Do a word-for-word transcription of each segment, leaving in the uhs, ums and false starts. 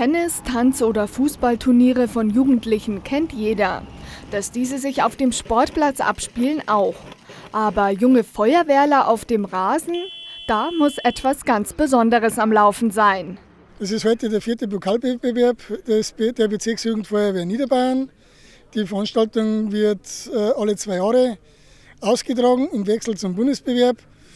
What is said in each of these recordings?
Tennis-, Tanz- oder Fußballturniere von Jugendlichen kennt jeder. Dass diese sich auf dem Sportplatz abspielen auch. Aber junge Feuerwehrler auf dem Rasen, da muss etwas ganz Besonderes am Laufen sein. Das ist heute der vierte Pokalwettbewerb der Bezirksjugendfeuerwehr Niederbayern. Die Veranstaltung wird alle zwei Jahre ausgetragen im Wechsel zum Bundesbewerb.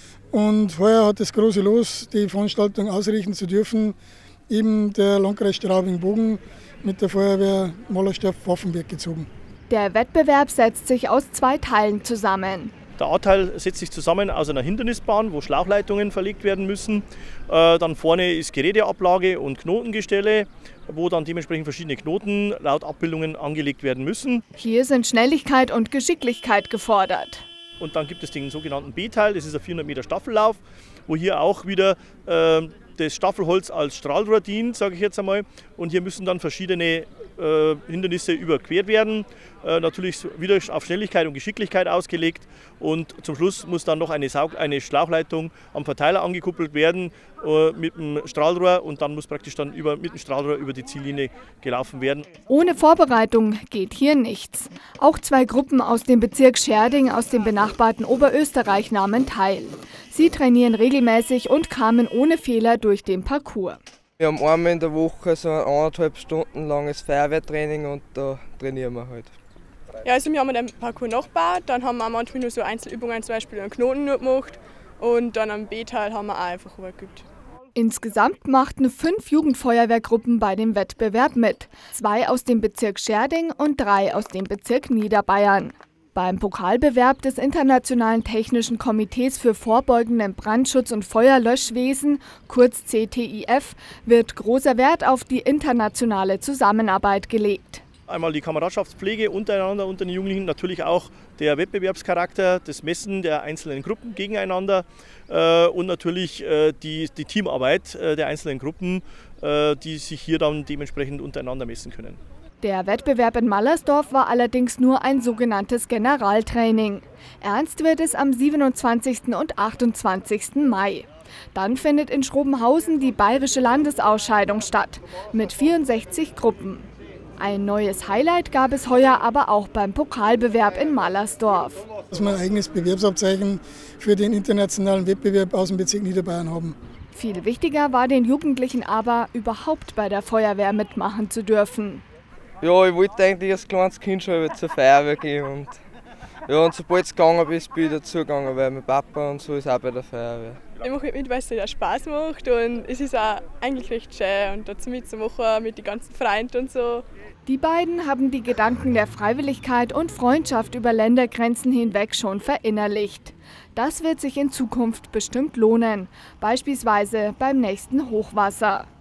Und heuer hat das große Los, die Veranstaltung ausrichten zu dürfen, eben der Landkreis Straubing-Bogen mit der Feuerwehr Mallersdorf-Waffenberg gezogen. Der Wettbewerb setzt sich aus zwei Teilen zusammen. Der A-Teil setzt sich zusammen aus einer Hindernisbahn, wo Schlauchleitungen verlegt werden müssen. Äh, dann vorne ist Geräteablage und Knotengestelle, wo dann dementsprechend verschiedene Knoten laut Abbildungen angelegt werden müssen. Hier sind Schnelligkeit und Geschicklichkeit gefordert. Und dann gibt es den sogenannten B-Teil, das ist ein vierhundert Meter Staffellauf, wo hier auch wieder äh, das Staffelholz als Strahlrohr dient, sage ich jetzt einmal. Und hier müssen dann verschiedene äh, Hindernisse überquert werden. Äh, natürlich wieder auf Schnelligkeit und Geschicklichkeit ausgelegt. Und zum Schluss muss dann noch eine, Saug eine Schlauchleitung am Verteiler angekuppelt werden äh, mit dem Strahlrohr. Und dann muss praktisch dann über, mit dem Strahlrohr über die Ziellinie gelaufen werden. Ohne Vorbereitung geht hier nichts. Auch zwei Gruppen aus dem Bezirk Schärding aus dem benachbarten Oberösterreich nahmen teil. Sie trainieren regelmäßig und kamen ohne Fehler durch den Parcours. Wir haben einmal in der Woche so ein anderthalb Stunden langes Feuerwehrtraining und da trainieren wir halt. Ja, also wir haben den Parcours nachgebaut, dann haben wir manchmal nur so Einzelübungen, zum Beispiel einen Knoten nur gemacht und dann am B-Teil haben wir auch einfach übergeübt. Insgesamt machten fünf Jugendfeuerwehrgruppen bei dem Wettbewerb mit. Zwei aus dem Bezirk Schärding und drei aus dem Bezirk Niederbayern. Beim Pokalbewerb des Internationalen Technischen Komitees für vorbeugenden Brandschutz und Feuerlöschwesen, kurz C T I F, wird großer Wert auf die internationale Zusammenarbeit gelegt. Einmal die Kameradschaftspflege untereinander unter den Jugendlichen, natürlich auch der Wettbewerbscharakter, das Messen der einzelnen Gruppen gegeneinander äh, und natürlich äh, die, die Teamarbeit äh, der einzelnen Gruppen, äh, die sich hier dann dementsprechend untereinander messen können. Der Wettbewerb in Mallersdorf war allerdings nur ein sogenanntes Generaltraining. Ernst wird es am siebenundzwanzigsten und achtundzwanzigsten Mai. Dann findet in Schrobenhausen die bayerische Landesausscheidung statt, mit vierundsechzig Gruppen. Ein neues Highlight gab es heuer aber auch beim Pokalbewerb in Mallersdorf. Dass wir ein eigenes Bewerbsabzeichen für den internationalen Wettbewerb aus dem Bezirk Niederbayern haben. Viel wichtiger war den Jugendlichen aber, überhaupt bei der Feuerwehr mitmachen zu dürfen. Ja, ich wollte eigentlich als kleines Kind schon zur Feuerwehr gehen. Und, ja, und sobald es gegangen ist, bin ich dazugegangen, weil mein Papa und so ist auch bei der Feuerwehr. Ich mache mit, weil es auch Spaß macht und es ist auch eigentlich recht schön und dazu mitzumachen mit den ganzen Freunden und so. Die beiden haben die Gedanken der Freiwilligkeit und Freundschaft über Ländergrenzen hinweg schon verinnerlicht. Das wird sich in Zukunft bestimmt lohnen, beispielsweise beim nächsten Hochwasser.